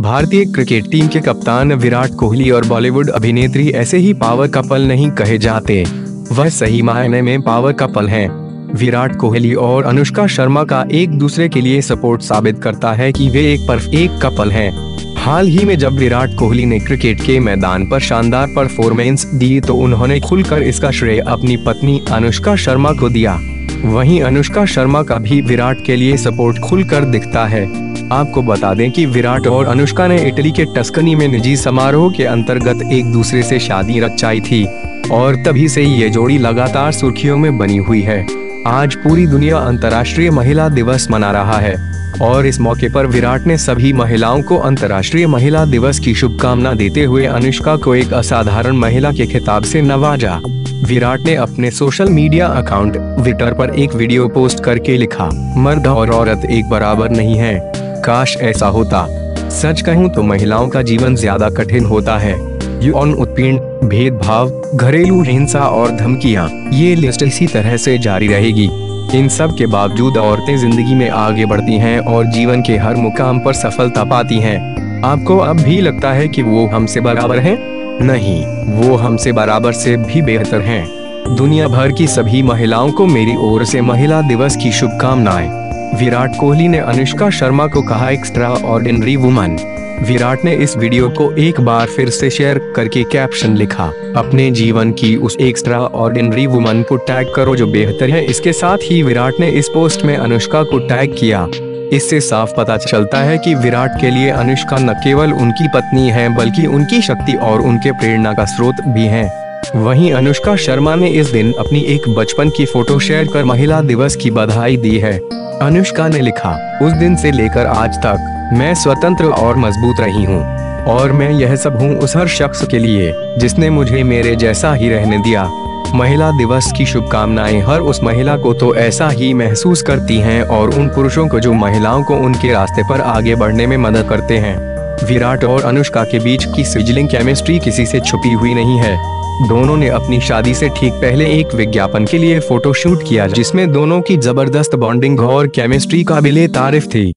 भारतीय cricket team के कप्तान विराट कोहली और बॉलीवुड अभिनेत्री ऐसे ही पावर कपल नहीं कहे जाते, वह सही मायने में पावर कपल हैं। विराट कोहली और अनुष्का शर्मा का एक दूसरे के लिए सपोर्ट साबित करता है कि वे एक कपल हैं। हाल ही में जब विराट कोहली ने क्रिकेट के मैदान पर शानदार परफॉर्मेंस दी तो उन्होंने खुलकर इसका श्रेय अपनी पत्नी अनुष्का शर्मा को दिया। वहीं अनुष्का शर्मा का भी विराट के लिए सपोर्ट खुलकर दिखता है। आपको बता दें कि विराट और अनुष्का ने इटली के टस्कनी में निजी समारोह के अंतर्गत एक दूसरे से शादी रचाई थी और तभी से ये जोड़ी लगातार सुर्खियों में बनी हुई है। आज पूरी दुनिया अंतर्राष्ट्रीय महिला दिवस मना रहा है और इस मौके पर विराट ने सभी महिलाओं को अंतर्राष्ट्रीय महिला दिवस की शुभकामना देते हुए अनुष्का को एक असाधारण महिला के खिताब से नवाजा। विराट ने अपने सोशल मीडिया अकाउंट ट्विटर पर एक वीडियो पोस्ट करके लिखा, मर्द और औरत एक बराबर नहीं है, काश ऐसा होता। सच कहूं तो महिलाओं का जीवन ज्यादा कठिन होता है। यौन उत्पीड़न, भेदभाव, घरेलू हिंसा और धमकियां, ये लिस्ट इसी तरह से जारी रहेगी। इन सब के बावजूद औरतें जिंदगी में आगे बढ़ती हैं और जीवन के हर मुकाम पर सफलता पाती हैं। आपको अब भी लगता है कि वो हमसे बराबर हैं? नहीं, वो हमसे बराबर से भी बेहतर हैं। दुनिया भर की सभी महिलाओं को मेरी ओर से महिला दिवस की शुभकामनाएं। विराट कोहली ने अनुष्का शर्मा को कहा एक्स्ट्रा ऑर्डिनरी वुमन। विराट ने इस वीडियो को एक बार फिर से शेयर करके कैप्शन लिखा, अपने जीवन की उस एक्स्ट्रा ऑर्डिनरी वुमन को टैग करो जो बेहतर है। इसके साथ ही विराट ने इस पोस्ट में अनुष्का को टैग किया। इससे साफ पता चलता है कि विराट के लिए अनुष्का न केवल उनकी पत्नी है बल्कि उनकी शक्ति और उनके प्रेरणा का स्रोत भी है। वहीं अनुष्का शर्मा ने इस दिन अपनी एक बचपन की फोटो शेयर कर महिला दिवस की बधाई दी है। अनुष्का ने लिखा, उस दिन से लेकर आज तक मैं स्वतंत्र और मजबूत रही हूँ और मैं यह सब हूँ उस हर शख्स के लिए जिसने मुझे मेरे जैसा ही रहने दिया। महिला दिवस की शुभकामनाएं हर उस महिला को तो ऐसा ही महसूस करती हैं और उन पुरुषों को जो महिलाओं को उनके रास्ते पर आगे बढ़ने में मदद करते हैं। विराट और अनुष्का के बीच की सिजलिंग केमिस्ट्री किसी से छुपी हुई नहीं है। दोनों ने अपनी शादी से ठीक पहले एक विज्ञापन के लिए फोटो शूट किया जिसमें दोनों की जबरदस्त बॉन्डिंग और केमिस्ट्री काबिले तारीफ थी।